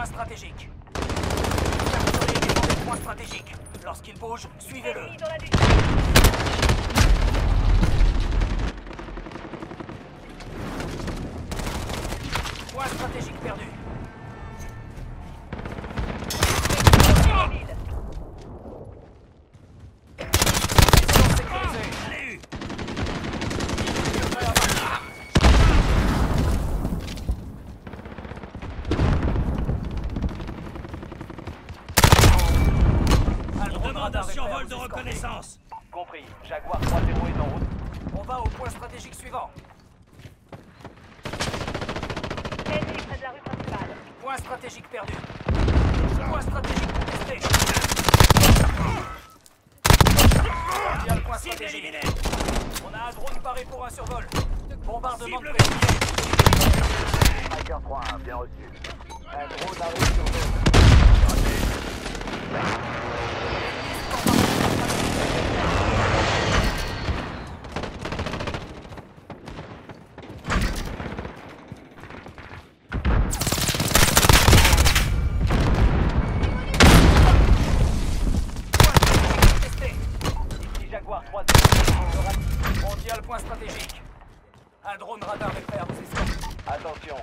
Point stratégique. Capturez et défendez le point stratégique. Lorsqu'il bouge, suivez-le. Ennemi dans la lutte. Point stratégique perdu. Position sécurisée. Allez. Survol de reconnaissance. Compris. Jaguar 3-0 est en route. On va au point stratégique suivant. Ennemi près de la rue principale. Point stratégique perdu. Point stratégique contesté. Il y a le point Cible stratégique. éliminée. On a un drone paré pour un survol. Bombardement de Cible précision. Striker 3-1, bien reçu. Un drone arrive sur vous. Jaguar 3-0. On tient le point stratégique. Un drone radar est prêt à vous escorter. Attention.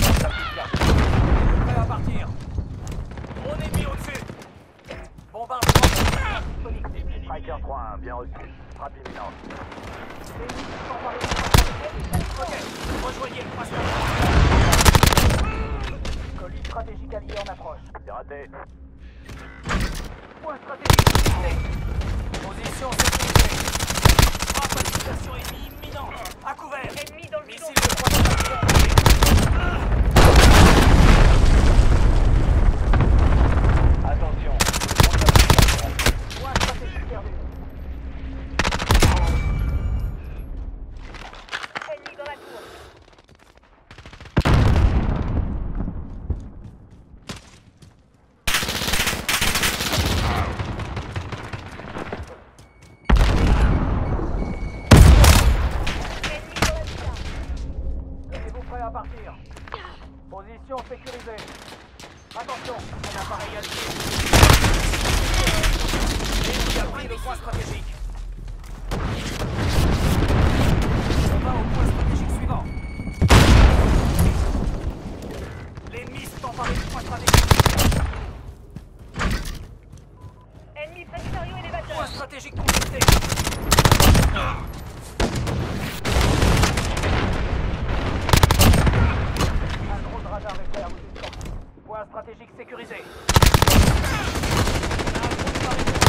Prêt à partir. Drone ennemi au-dessus. Bombardement disponible. Striker 3-1, bien reçu. Frappe imminente. Ok. Rejoignez le point stratégique. Colis stratégique allié en approche. C'est raté. Point stratégique fixé. Position sécurisée. Rapprochation ennemie imminente. À couvert. Ennemi dans le bidon. Missile de point stratégique. Attention. Point stratégique perdu. Ennemi dans la cour. Ennemi dans la lutte. Tenez-vous prêt à partir. Position sécurisée. Attention, un appareil allié. L'ennemi a pris le point stratégique. On va au point stratégique suivant. L'ennemi s'est emparé du point stratégique. Ennemi près du chariot élévateur. Point stratégique contesté. Un drone radar est prêt à vous escorter. Point stratégique sécurisé. Un drone paré pour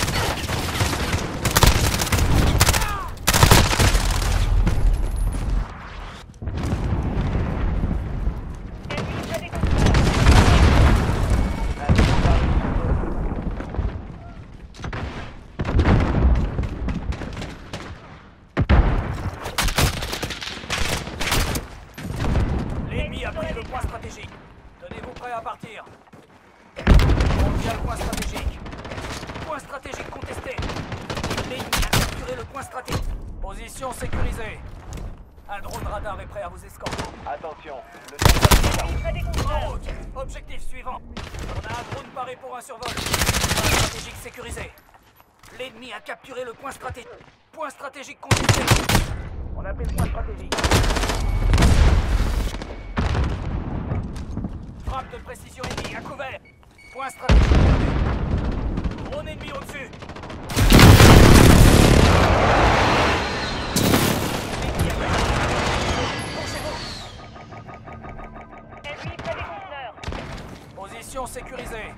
Ennemi près des conteneurs. L'ennemi a pris le point stratégique. Tenez-vous prêt à partir. On tient le point stratégique. Point stratégique contesté. L'ennemi a capturé le point stratégique. Position sécurisée. Un drone radar est prêt à vous escorter. Attention. Le Ennemi près des En conteneurs. route. Objectif suivant. On a un drone paré pour un survol. Point stratégique sécurisé. L'ennemi a capturé le point stratégique. Point stratégique contesté. On a pris le point stratégique. Frappe de précision ennemie à couvert. Point stratégique perdu. Drone ennemi au-dessus. Ennemi à Penchez-vous. Ennemi près des conteneurs. Position sécurisée.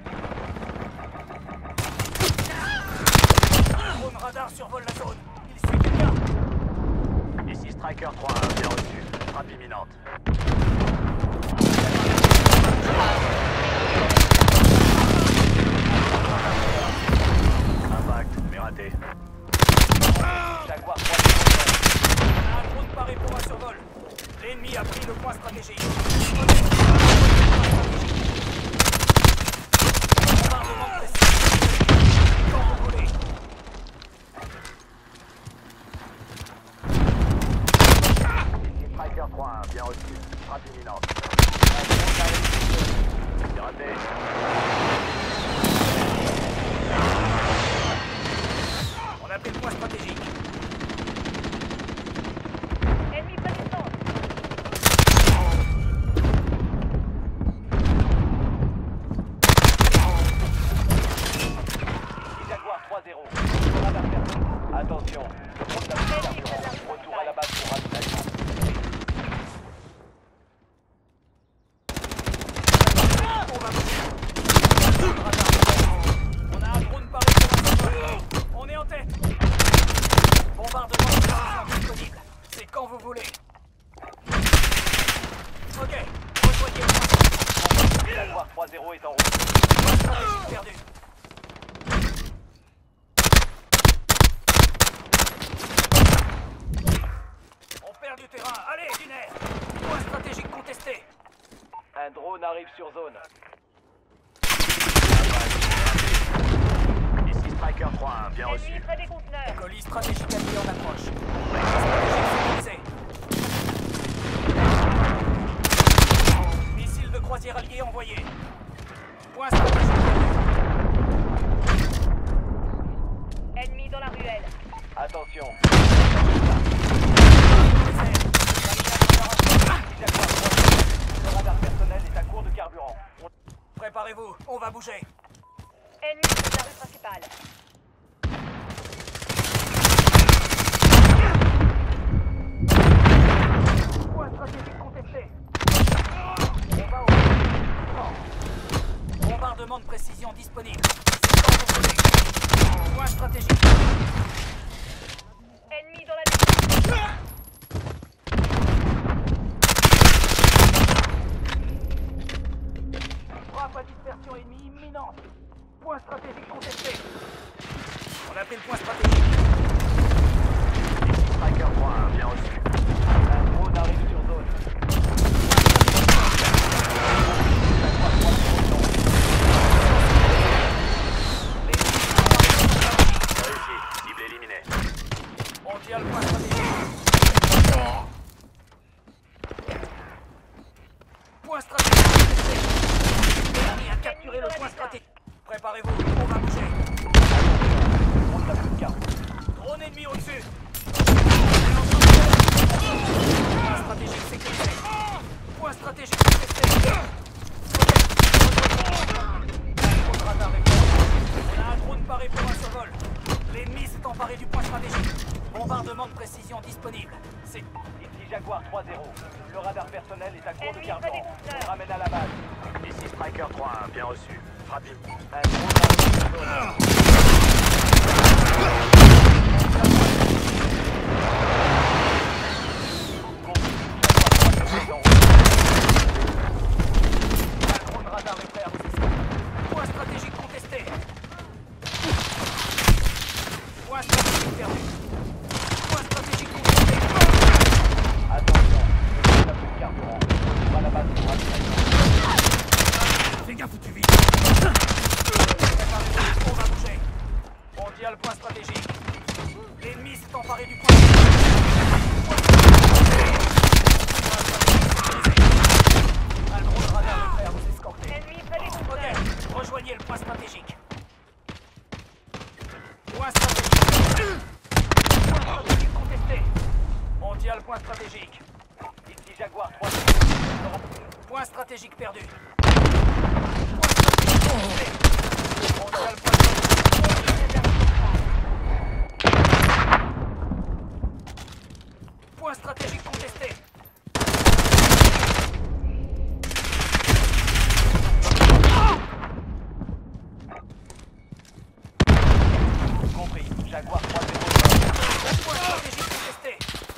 Drone radar survole la zone. Il suit quelqu'un. Ici Striker 3-1, bien reçu. Frappe imminente. Impact, mais raté. Jaguar 3-0. Un drone paré pour un survol. L'ennemi a pris le point stratégique. Bombardement de précision. Quand vous voulez. Ici Striker 3-1, bien reçu. Frappe imminente. C'est raté. va bouger. On a un drone paré pour un sol. On est en tête. Bombardement de position disponible. C'est quand vous voulez. Ok, rejoignez le point. Jaguar 3-0 est en route. Point stratégique perdu. On perd du terrain. Allez, du nerf. Point stratégique contesté. Un drone arrive sur zone. Ici Striker 3, bien reçu. Ennemi près des conteneurs. Colis stratégique allié en approche. Stratégique sécurisé. Missile de croisière allié envoyé. Point stratégique perdu. Ennemi dans la ruelle. Attention. Réserve. Jaguar 3, le radar personnel est à court de carburant. Préparez-vous, on va bouger. Ennemi sur la rue principale. Point stratégique contesté. Bombardement de précision disponible. C'est quand vous voulez. Point stratégique. Ennemi dans la Frappe à dispersion ennemie imminente. Point stratégique contesté. On a pris le point stratégique. Ici Striker 3, bien reçu. Un drone arrive sur zone. Jaguar 3-0 est en route. Réussi, cible éliminée. On tient le point stratégique. Point stratégique contesté. L'ennemi a capturé le point stratégique. Préparez-vous, on va bouger. On n'a plus de carte. Drone ennemi au-dessus. Point stratégique sécurisé. Point stratégique contesté. Drone radar réparé. On a un drone paré pour un survol. L'ennemi s'est emparé du point stratégique. Bombardement de précision disponible. C'est... Ici Jaguar 3-0. Le radar personnel est à court de Ennemi carburant. près des conteneurs. On ramène à la base. Ici Striker 3, bien reçu. Frappez. Un drone arrive sur zone. Un drone radar est prêt à vous escorter. Point stratégique contesté. Point stratégique perdu. Point stratégique contesté. Attention, le n'a plus de carburant. On va à la base pour Fais gaffe où tu vis. Préparez-vous, on va bouger. On tient le point stratégique. L'ennemi s'est emparé du point stratégique. Point stratégique sécurisé. Un drone radar est prêt à vous escorter. Ennemi près des conteneurs. Ok, rejoignez le point stratégique. Point stratégique. Point stratégique contesté. On tient le point stratégique. Ici Jaguar 3-0. Point stratégique perdu. Point stratégique contesté. On tient le point stratégique. Point stratégique contesté. Compris. Jaguar 3-0. Point stratégique contesté.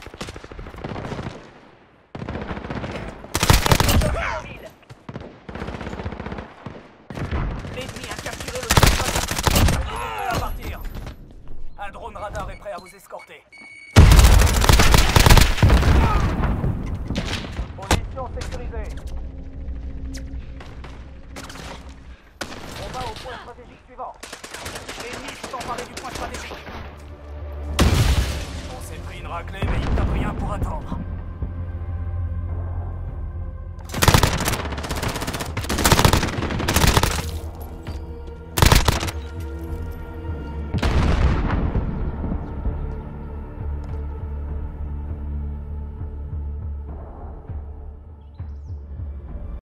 Mobile. L'ennemi a capturé le point stratégique. Il est prêt à partir. Un drone radar est prêt à vous escorter. Position sécurisée. On va au point stratégique suivant. L'ennemi s'est emparé du point stratégique. On s'est pris une raclée.